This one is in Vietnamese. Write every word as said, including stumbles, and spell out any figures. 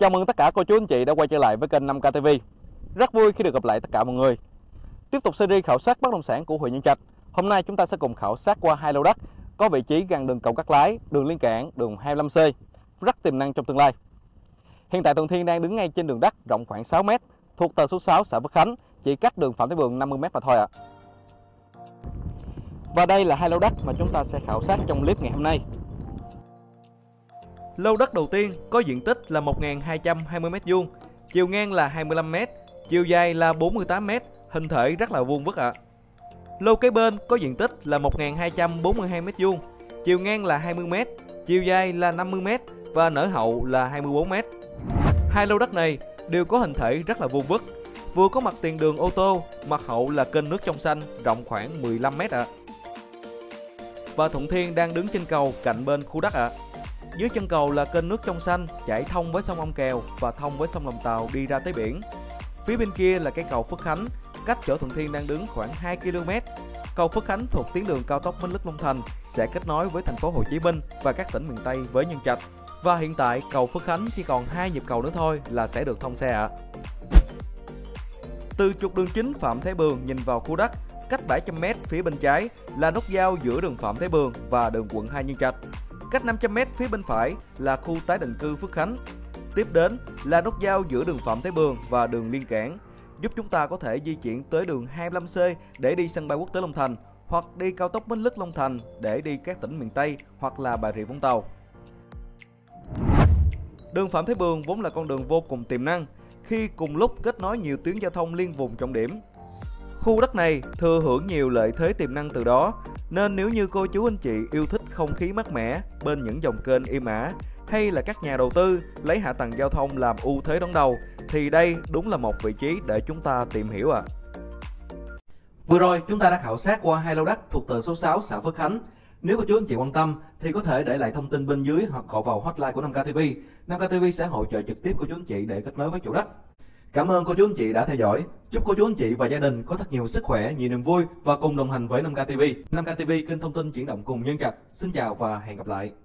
Chào mừng tất cả cô chú anh chị đã quay trở lại với kênh năm K T V. Rất vui khi được gặp lại tất cả mọi người. Tiếp tục series khảo sát bất động sản của huyện Nhân Trạch. Hôm nay chúng ta sẽ cùng khảo sát qua hai lô đất có vị trí gần đường cầu Cát Lái, đường Liên Cảng, đường hai mươi lăm C, rất tiềm năng trong tương lai. Hiện tại Thuận Thiên đang đứng ngay trên đường đất rộng khoảng sáu mét, thuộc tờ số sáu xã Phước Khánh, chỉ cách đường Phạm Thế Bường năm mươi mét mà thôi ạ. Và đây là hai lô đất mà chúng ta sẽ khảo sát trong clip ngày hôm nay. Lô đất đầu tiên có diện tích là một nghìn hai trăm hai mươi mét vuông, chiều ngang là hai mươi lăm mét, chiều dài là bốn mươi tám mét, hình thể rất là vuông vức ạ. Lô kế bên có diện tích là một nghìn hai trăm bốn mươi hai mét vuông, chiều ngang là hai mươi mét, chiều dài là năm mươi mét và nở hậu là hai mươi bốn mét. Hai lô đất này đều có hình thể rất là vuông vức, vừa có mặt tiền đường ô tô, mặt hậu là kênh nước trong xanh rộng khoảng mười lăm mét ạ. Và Thuận Thiên đang đứng trên cầu cạnh bên khu đất ạ. Dưới chân cầu là kênh nước trong xanh chảy thông với sông Ông Kèo và thông với sông Lòng Tàu đi ra tới biển. Phía bên kia là cây cầu Phước Khánh, cách chỗ Thuận Thiên đang đứng khoảng hai ki lô mét. Cầu Phước Khánh thuộc tuyến đường cao tốc Bến Lức Long Thành, sẽ kết nối với thành phố Hồ Chí Minh và các tỉnh miền Tây với Nhân Trạch. Và hiện tại cầu Phước Khánh chỉ còn hai nhịp cầu nữa thôi là sẽ được thông xe ạ. Từ trục đường chính Phạm Thế Bường nhìn vào khu đất, cách bảy trăm mét phía bên trái là nút giao giữa đường Phạm Thế Bường và đường quận hai Nhân Trạch. Cách năm trăm mét phía bên phải là khu tái định cư Phước Khánh. Tiếp đến là nút giao giữa đường Phạm Thế Bường và đường Liên Cảng, giúp chúng ta có thể di chuyển tới đường hai mươi lăm C để đi sân bay quốc tế Long Thành, hoặc đi cao tốc Bến Lức Long Thành để đi các tỉnh miền Tây hoặc là Bà Rịa Vũng Tàu. Đường Phạm Thế Bường vốn là con đường vô cùng tiềm năng khi cùng lúc kết nối nhiều tuyến giao thông liên vùng trọng điểm. Khu đất này thừa hưởng nhiều lợi thế tiềm năng từ đó, nên nếu như cô chú anh chị yêu thích không khí mát mẻ bên những dòng kênh êm ả, hay là các nhà đầu tư lấy hạ tầng giao thông làm ưu thế đón đầu, thì đây đúng là một vị trí để chúng ta tìm hiểu ạ. À. Vừa rồi chúng ta đã khảo sát qua hai lô đất thuộc tờ số sáu xã Phước Khánh. Nếu cô chú anh chị quan tâm thì có thể để lại thông tin bên dưới hoặc gọi vào hotline của năm K T V. năm K T V sẽ hỗ trợ trực tiếp cô chú anh chị để kết nối với chủ đất. Cảm ơn cô chú anh chị đã theo dõi. Chúc cô chú anh chị và gia đình có thật nhiều sức khỏe, nhiều niềm vui và cùng đồng hành với năm K T V. năm K T V, kênh thông tin chuyển động cùng Nhân Trạch. Xin chào và hẹn gặp lại.